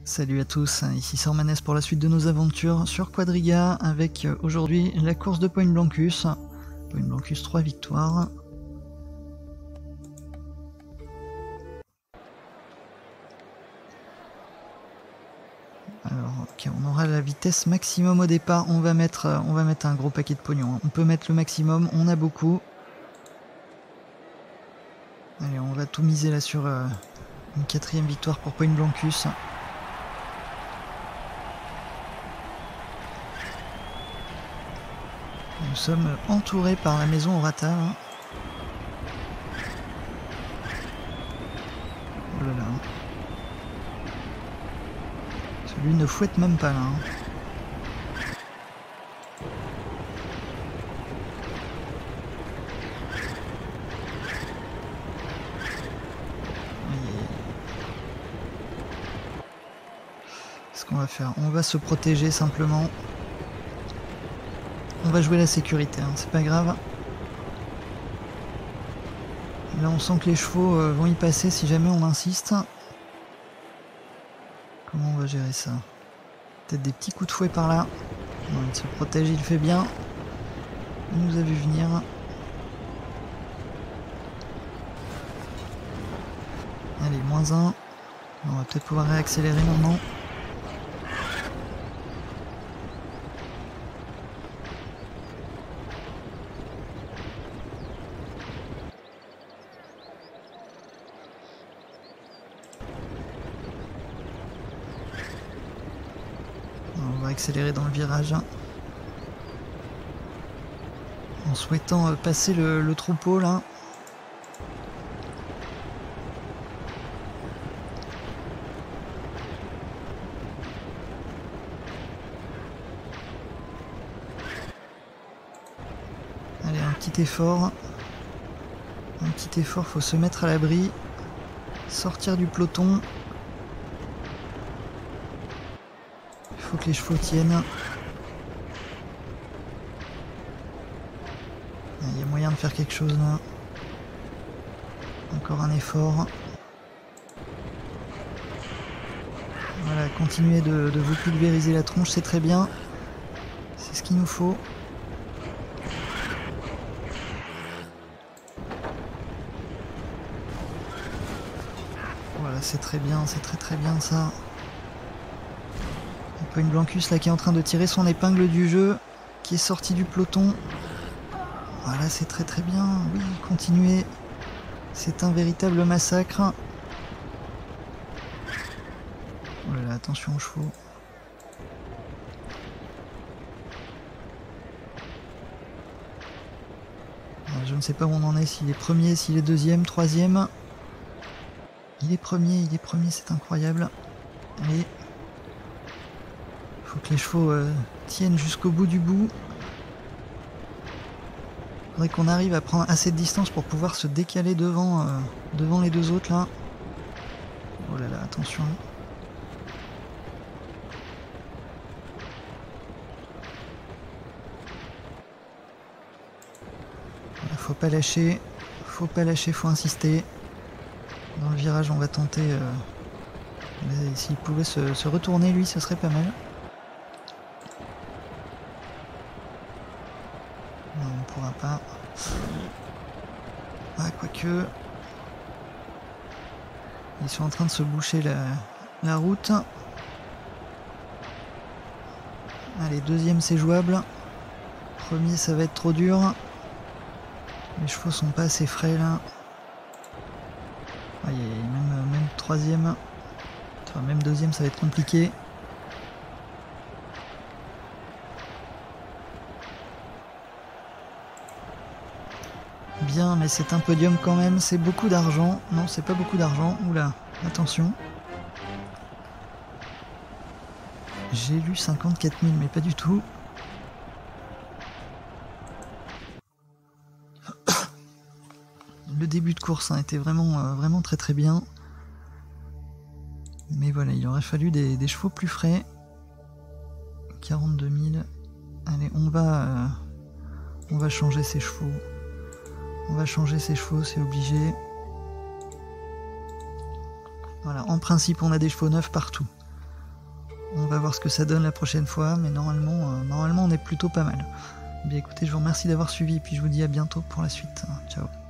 Salut à tous, ici Sormanès pour la suite de nos aventures sur Quadriga avec aujourd'hui la course de Point Blancus. Point Blancus 3 victoires. Alors ok, on aura la vitesse maximum au départ, on va mettre un gros paquet de pognon. On peut mettre le maximum, on a beaucoup. Allez, on va tout miser là sur une 4e victoire pour Point Blancus. Nous sommes entourés par la maison Orata. Oh là là. Celui ne fouette même pas là. Ce qu'on va faire, on va se protéger simplement. On va jouer la sécurité, hein, c'est pas grave. Là on sent que les chevaux vont y passer si jamais on insiste. Comment on va gérer ça? Peut-être des petits coups de fouet par là. Non, il se protège, il fait bien. Il nous a vu venir. Allez, -1. On va peut-être pouvoir réaccélérer maintenant. On va accélérer dans le virage. En souhaitant passer le troupeau là. Allez, un petit effort. Un petit effort, faut se mettre à l'abri. Sortir du peloton. Il faut que les chevaux tiennent. Il y a moyen de faire quelque chose là. Encore un effort. Voilà, continuez de vous pulvériser la tronche, c'est très bien. C'est ce qu'il nous faut. Voilà, c'est très bien, c'est très bien ça. Point Blancus là qui est en train de tirer son épingle du jeu, qui est sorti du peloton. Voilà, c'est très bien. Oui, continuez. C'est un véritable massacre. Oh là là, attention aux chevaux. Alors, je ne sais pas où on en est, s'il est premier, s'il est deuxième, troisième. Il est premier, c'est incroyable. Allez. Faut que les chevaux tiennent jusqu'au bout du bout. Faudrait qu'on arrive à prendre assez de distance pour pouvoir se décaler devant les deux autres là. Oh là là, attention. Faut pas lâcher, faut insister. Dans le virage, on va tenter. S'il pouvait se retourner, lui, ce serait pas mal. Non, on pourra pas. Ah, quoique. Ils sont en train de se boucher la route. Allez, deuxième, c'est jouable. Premier, ça va être trop dur. Les chevaux sont pas assez frais là. Ah, même troisième. Enfin, même deuxième, ça va être compliqué. Bien, mais c'est un podium quand même, c'est beaucoup d'argent. Non, c'est pas beaucoup d'argent. Oula, attention. J'ai lu 54 000, mais pas du tout. Le début de course était vraiment très bien. Mais voilà, il aurait fallu des chevaux plus frais. 42 000. Allez, on va changer ces chevaux. On va changer ces chevaux, c'est obligé. Voilà, en principe, on a des chevaux neufs partout. On va voir ce que ça donne la prochaine fois, mais normalement on est plutôt pas mal. Bien écoutez, je vous remercie d'avoir suivi et puis je vous dis à bientôt pour la suite. Ciao.